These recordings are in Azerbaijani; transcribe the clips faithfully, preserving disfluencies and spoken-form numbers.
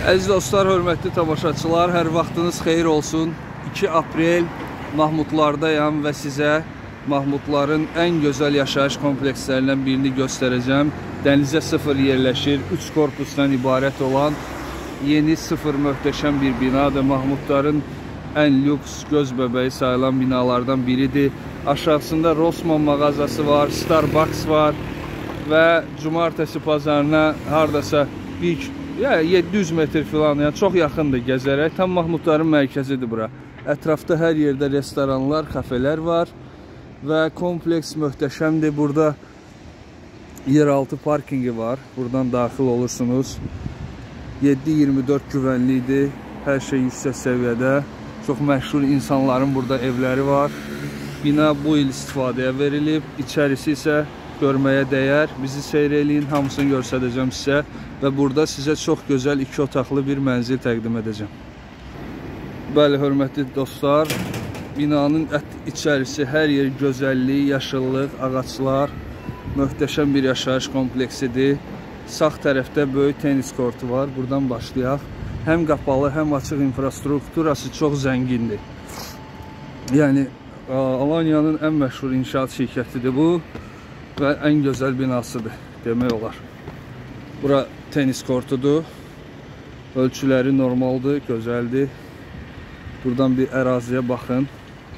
Əziz dostlar, hörmətli tamaşaçılar, hər vaxtınız xeyir olsun. iki aprel Mahmudlardayam və sizə Mahmudların ən gözəl yaşayış komplekslərindən birini göstərəcəm. Dənizə sıfır yerləşir, üç korpusdan ibarət olan yeni sıfır möhtəşəm bir binadır. Mahmudların ən lüks, göz bəbəyi sayılan binalardan biridir. Aşağısında Rossmann mağazası var, Starbucks var və cumartesi pazarına hardasa bir yeddi yüz metr filan, yəni çox yaxındır gəzərək. Tam Mahmudların mərkəzidir bura. Ətrafda hər yerdə restoranlar, kafelər var və kompleks möhtəşəmdir. Burada yeraltı parkingi var. Buradan daxil olursunuz. yeddi iyirmi dörd güvənlidir. Hər şey yüksək səviyyədə. Çox məşhur insanların burada evləri var. Bina bu il istifadəyə verilib. İçərisi isə görməyə dəyər. Bizi seyr eləyin, hamısını göstərəcəm sizə və burada sizə çox gözəl iki otaqlı bir mənzil təqdim edəcəm. Bəli, hörmətli dostlar, binanın içərisi hər yer gözəllik, yaşıllıq, ağaclar, möhtəşəm bir yaşayış kompleksidir. Sağ tərəfdə böyük tenis kortu var. Buradan başlayaq. Həm qapalı, həm açıq infrastrukturası çox zəngindir. Yəni, Alanya'nın ən məşhur inşaat şirkətidir bu və ən gözəl binasıdır, demək olar. Bura tenis kortudur. Ölçüləri normaldır, gözəldir. Buradan bir əraziyə baxın.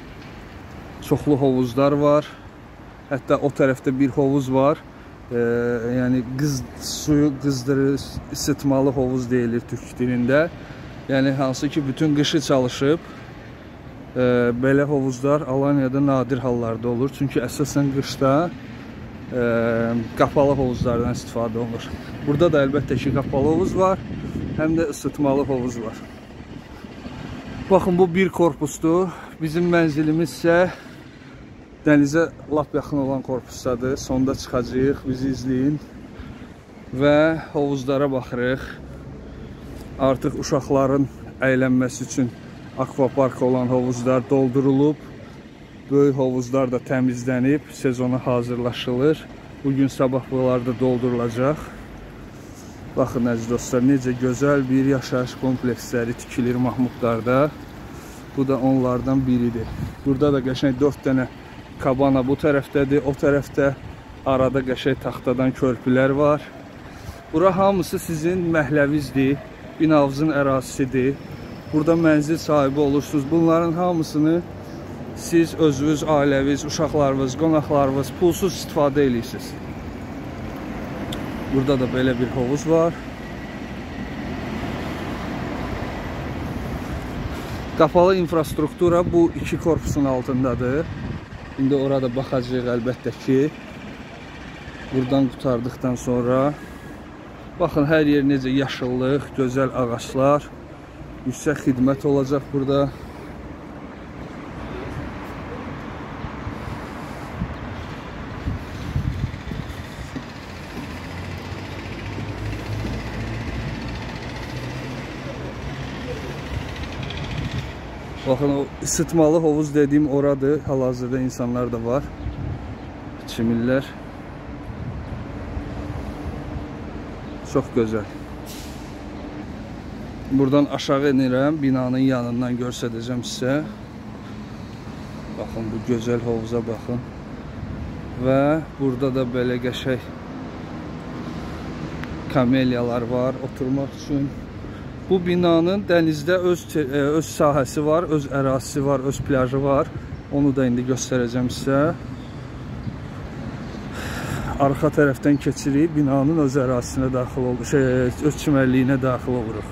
Çoxlu hovuzlar var. Hətta o tərəfdə bir hovuz var. Ee, yəni qız, suyu qızdırır, ısıtmalı hovuz deyilir türk dilində. Yəni hansı ki bütün qışı çalışıb. Ee, belə hovuzlar Alanya'da nadir hallarda olur. Çünki əsasən qışda e, qapalı hovuzlardan istifadə olunur. Burada da əlbəttə ki qapalı hovuz var, həm də ısıtmalı hovuz var. Baxın, bu bir korpusdur. Bizim mənzilimiz isə dənizə lap yaxın olan korpusdadır. Sonda çıxacağıq, bizi izləyin və hovuzlara baxırıq. Artıq uşaqların əylənməsi üçün akvapark olan hovuzlar doldurulub. Böyük hovuzlar da təmizlənib, sezona hazırlaşılır. Bugün sabah bunlar da doldurulacaq. Baxın əziz dostlar, necə gözəl bir yaşayış kompleksləri tikilir Mahmudlarda. Bu da onlardan biridir. Burada da qəşəng dörd dənə kabana bu tərəfdədir, o tərəfdə arada qəşəng taxtadan körpülər var. Bura hamısı sizin məhləvizdir, binavızın ərazisidir. Burada mənzil sahibi olursunuz. Bunların hamısını siz özünüz, ailəviz, uşaqlarınız, qonaqlarınız pulsuz istifadə edirsiniz. Burada da belə bir hovuz var. Qapalı infrastruktura bu iki korpusun altındadır. İndi orada baxacağıq əlbəttə ki. Buradan qutardıqdan sonra baxın, hər yer necə yaşıllıq, gözəl ağaçlar, yüksək xidmət olacaq burada. Baxın, o ısıtmalı hovuz dediyim oradır. Hal-hazırda insanlar da var. Çimirlər. Çox gözəl. Buradan aşağı inirəm. Binanın yanından göstərəcəm sizə. Baxın, bu gözəl hovuza baxın. Və burada da belə qəşəng kamelyalar var oturmaq üçün. Bu binanın dənizdə öz, öz sahəsi var, öz ərazisi var, öz plajı var. Onu da indi göstərəcəm sizə. Arxa tərəfdən keçirik, binanın öz ərazisinə daxil olur, şey, öz çimərliyinə daxil oluruq.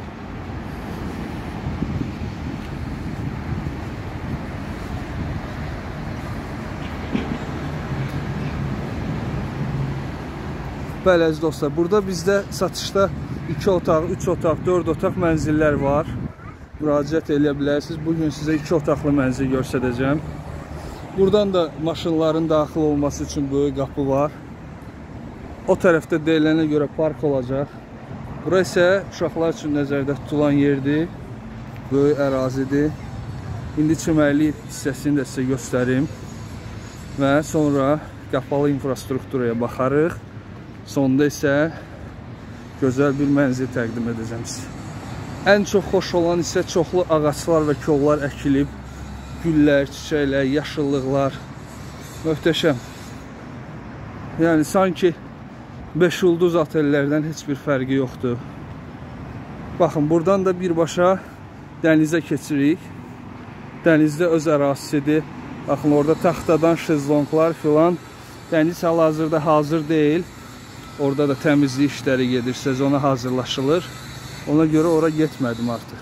Bəli, əziz dostlar, burada bizdə satışda iki otaq, üç otaq, dörd otaq mənzillər var. Müraciət edə bilərsiniz. Bugün sizə iki otaqlı mənzil göstərəcəm. Buradan da maşınların daxil olması üçün böyük qapı var. O tərəfdə deyilənə görə park olacaq. Bura isə uşaqlar üçün nəzərdə tutulan yerdir. Böyük ərazidir. İndi çimərlik hissəsini də sizə göstərim. Və sonra qapalı infrastrukturaya baxarıq. Sonda isə gözəl bir mənzil təqdim edəcəm sizə. Ən çox xoş olan isə çoxlu ağaclar və kollar əkilib. Güllər, çiçəklər, yaşıllıqlar. Möhtəşəm. Yəni, sanki beş ulduz otellərdən heç bir fərqi yoxdur. Baxın, buradan da birbaşa dənizə keçirik. Dənizdə öz ərazisidir. Baxın, orada taxtadan şezlonglar filan. Dəniz hal-hazırda hazır deyil. Orada da təmizlik işləri gedir, sezona hazırlaşılır. Ona görə ora getmədim artıq.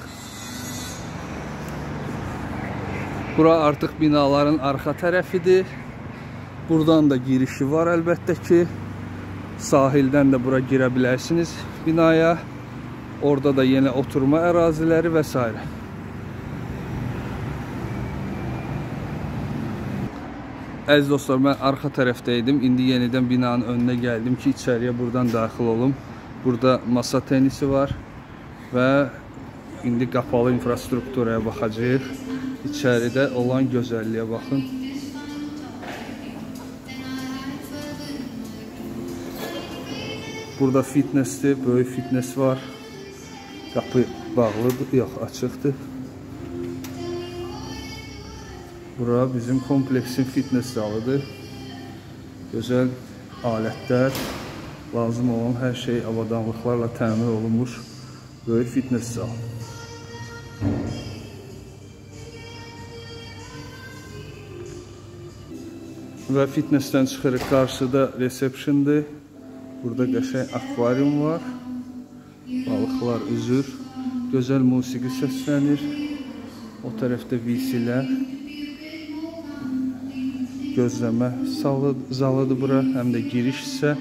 Bura artıq binaların arxa tərəfidir. Buradan da girişi var əlbəttə ki. Sahildən də bura girə bilərsiniz binaya. Orada da yenə oturma əraziləri və s. Əziz dostlar, mən arxa tərəfdəydim. İndi yenidən binanın önünə gəldim ki, içəriyə buradan daxil olum. Burada masa tenisi var və indi qapalı infrastrukturaya baxacağıq. İçəridə olan gözəlliyə baxın. Burada fitnessdir, böyük fitness var. Qapı bağlıdır, yox, açıqdır. Bura bizim kompleksin fitness zalıdır. Gözəl alətlər, lazım olan hər şey avadanlıqlarla təmin olunmuş böyük fitness zalı. Və fitnessdən çıxırıq, qarşıda receptiondir. Burada qəşəng akvarium var. Balıqlar üzür. Gözəl musiqi səslənir. O tərəfdə V C-lər. Gözləmə zalıdır bura. Həm də giriş isə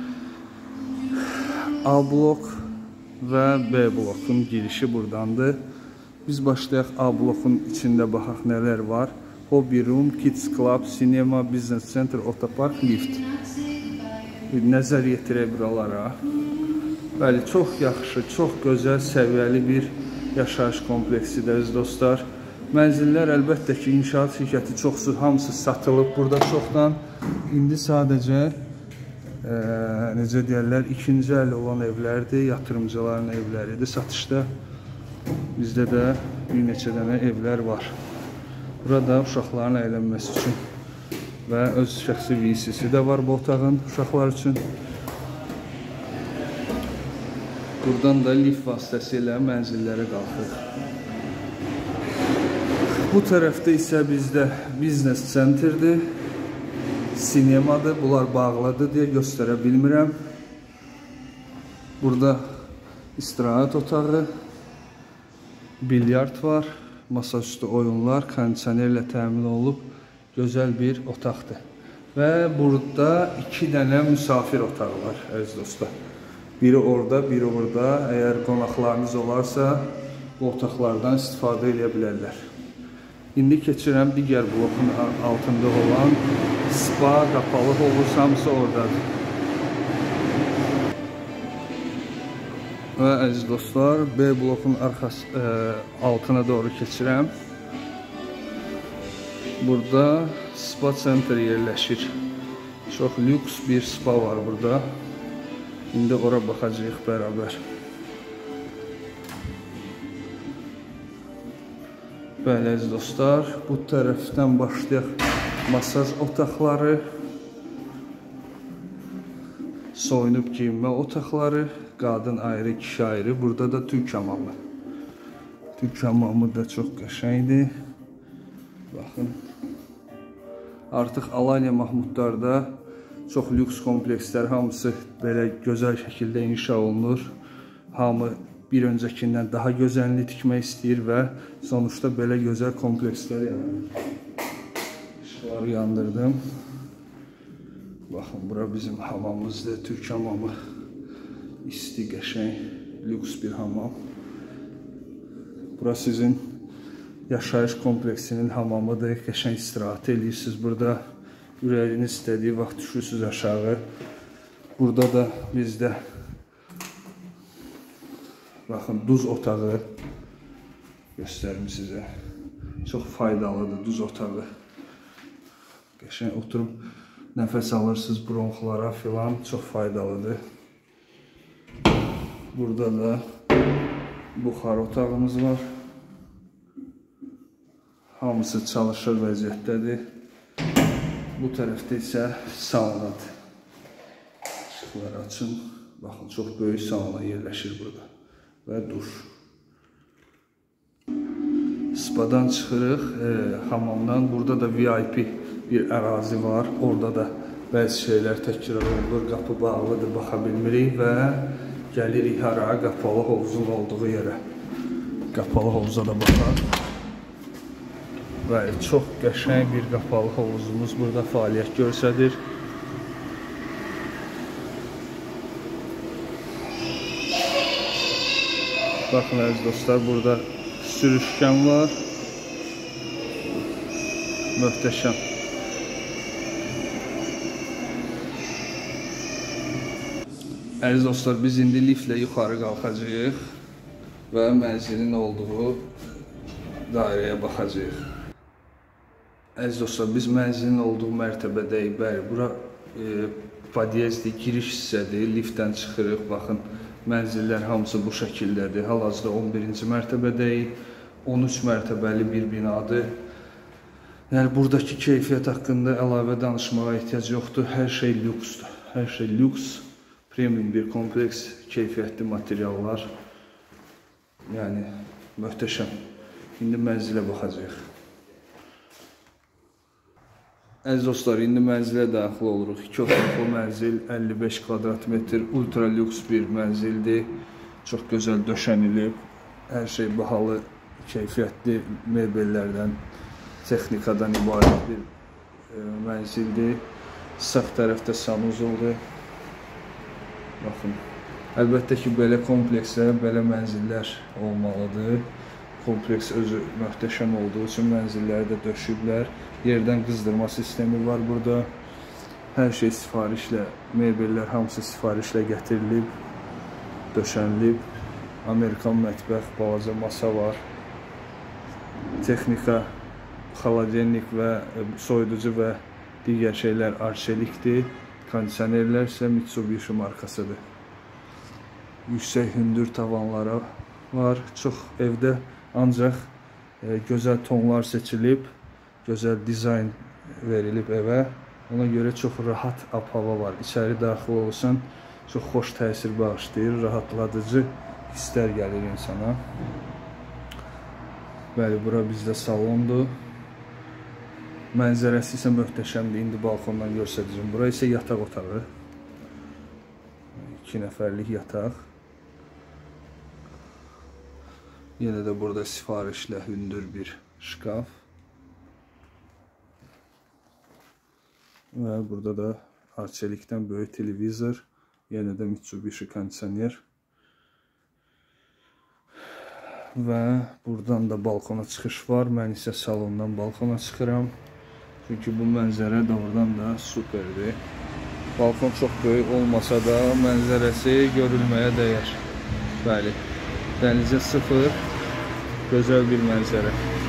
A blok və B blokun girişi buradandır. Biz başlayaq A blokun içində baxaq nələr var. Hobby room, kids club, sinema, business center, otopark, lift. Nəzər yetirək buralara. Bəli, çox yaxşı, çox gözəl, səviyyəli bir yaşayış kompleksidir, əziz dostlar. Mənzillər əlbəttə ki, inşaat şirkəti çoxsu, hamısı satılıb burada çoxdan. İndi sadəcə, e, necə deyərlər, ikinci əl olan evlərdir, yatırımcıların evləridir satışda. Bizdə də bir neçə dənə evlər var. Burada uşaqların əylənməsi üçün və öz şəxsi V C-si də var bu otağın uşaqlar üçün. Buradan da lift vasitəsilə mənzillərə qalxır. Bu tərəfdə isə bizdə business centerdir, sinemadır, bunlar bağlıdır deyə göstərə bilmirəm. Burada istirahət otağı, bilyard var. Masaüstü oyunlar, kondisionerlə təmin olub gözəl bir otaqdır. Və burada iki dənə müsafir otağı var, əziz dostlar. Biri orada, biri orada. Əgər qonaqlarınız olarsa, bu otaqlardan istifadə edə bilərlər. İndi keçirəm digər blokun altında olan spa, qapalı hovuz, hamısı oradadır. Və əziz dostlar, B blokun arxası, e, altına doğru keçirəm. Burada spa center yerləşir. Çox lüks bir spa var burada. İndi ora baxacağıq bərabər. Bəli, əziz dostlar, bu tərəfdən başlayaq masaj otaqları, soyunub giyinmə otaqları. Qadın ayrı, kişi ayrı. Burada da türk hamamı. Türk hamamı da çox qəşəngdir. Baxın. Artıq Alanya Mahmudlar'da çox lüks komplekslər hamısı belə gözəl şəkildə inşa olunur. Hamı bir öncəkindən daha gözəlini tikmək istəyir və sonuçta belə gözəl komplekslər yaranır. İşıqları yandırdım. Baxın, bura bizim hamamımızdır, türk hamamı. İsti, qəşəng, lüks bir hamam. Bura sizin yaşayış kompleksinin hamamıdır. Qəşəng istirahət edirsiniz burada. Ürəyiniz istədiyi vaxt düşürsünüz aşağı. Burada da bizdə baxın, duz otağı göstərim sizə. Çox faydalıdır duz otağı. Qəşəng oturub nəfəs alırsınız bronxlara filan, çox faydalıdır. Burada da buxar otağımız var. Hamısı çalışır vəziyyətdədir. Bu tərəfdə isə saunadır. Işıqları açın. Baxın, çox böyük sauna yerləşir burada. Və duş. Spadan çıxırıq, e, hamamdan. Burada da V I P bir ərazi var. Orada da bəzi şeylər təkrar olunur. Qapı bağlıdır, baxa bilmirik və gəlirik hara? Qapalı hovuzun olduğu yerə. Qapalı hovuza da baxaq. Bəli, çox qəşəng bir qapalı hovuzumuz burada fəaliyyət göstərir. Baxın əziz dostlar, burada sürüşkən var. Möhtəşəm. Əziz dostlar, biz indi liftlə yuxarı qalxacağıq və mənzilin olduğu dairəyə baxacağıq. Əziz dostlar, biz mənzilin olduğu mərtəbədəyik. Bəli, bura e, podyezdir, giriş hissədir. Liftdən çıxırıq, baxın. Mənzillər hamısı bu şəkildədir. Hal-hazırda on birinci mərtəbədəyik. on üç mərtəbəli bir binadır. Yəni, buradakı keyfiyyət haqqında əlavə danışmağa ehtiyac yoxdur. Hər şey lüksdür. Hər şey lüks, premium bir kompleks, keyfiyyətli materiallar. Yəni, möhtəşəm. İndi mənzilə baxacağıq. Əziz dostlar, indi mənzilə daxil oluruq. İki otaqlı mənzil, əlli beş kvadrat metr, ultra lüks bir mənzildir. Çox gözəl döşənilib. Hər şey bahalı, keyfiyyətli mebellərdən, texnikadan ibarət bir e, mənzildir. Sağ tərəfdə sanuzoldur. Baxın. Əlbəttə ki, belə komplekslər, belə mənzillər olmalıdır. Kompleks özü möhtəşəm olduğu üçün mənzilləri də döşüblər. Yerdən qızdırma sistemi var burada. Hər şey sifarişlə, mebellər hamısı sifarişlə gətirilib, döşənilib. Amerikan mətbəx, balaca masa var. Texnika, xaladenik və soyuducu və digər şeylər arçelikdir. Kondisionerlər isə Mitsubishi markasıdır. Yüksək hündür tavanlara var. Çox evdə ancaq e, gözəl tonlar seçilib, gözəl dizayn verilib evə. Ona görə çox rahat ab-hava var. İçəri daxil olsan, çox xoş təsir bağışlayır, rahatladıcı hisslər gəlir insana. Bəli, bura bizdə salondur. Mənzərəsi isə möhtəşəmdir. İndi balkondan göstərəcəm. Bura isə yataq otağı. İki nəfərlik yataq. Yenə də burada sifarişlə hündür bir şkaf. Və burada da arçelikdən böyük televizor. Yenə də Mitsubishi kondisioner. Və buradan da balkona çıxış var. Mən isə salondan balkona çıxıram. Çünki bu mənzərə doğrudan da superdir. Balkon çox böyük olmasa da mənzərəsi görülməyə dəyər. Bəli, dənizə sıfır, gözəl bir mənzərə.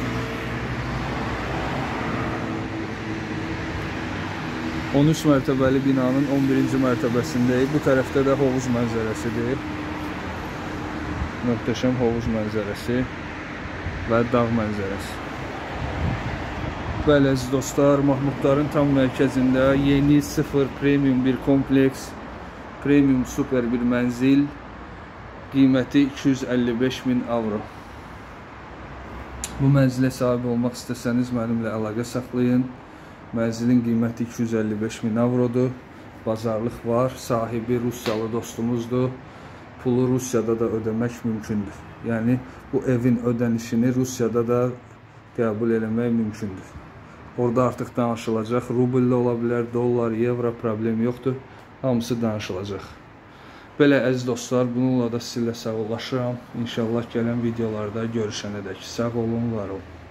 on üç mərtəbəli binanın on birinci mərtəbəsindəyik. Bu tərəfdə də hovuz mənzərəsidir. Möhtəşəm hovuz mənzərəsi və dağ mənzərəsi. Bəli, əziz dostlar, Mahmudların tam mərkəzində yeni sıfır premium bir kompleks, premium super bir mənzil, qiyməti iki yüz əlli beş min avro. Bu mənzilə sahib olmaq istəsəniz mənimlə əlaqə saxlayın. Mənzilin qiyməti iki yüz əlli beş min avrodur. Bazarlıq var, sahibi Rusiyalı dostumuzdur. Pulu Rusiyada da ödəmək mümkündür. Yəni, bu evin ödənişini Rusiyada da qəbul eləmək mümkündür. Orada artıq danışılacaq. Ruble ola bilər, dollar, evro, problem yoxdur. Hamısı danışılacaq. Belə, əziz dostlar, bununla da sizinlə sağollaşıram. İnşallah gələn videolarda görüşənədək. Sağ olun, var olun.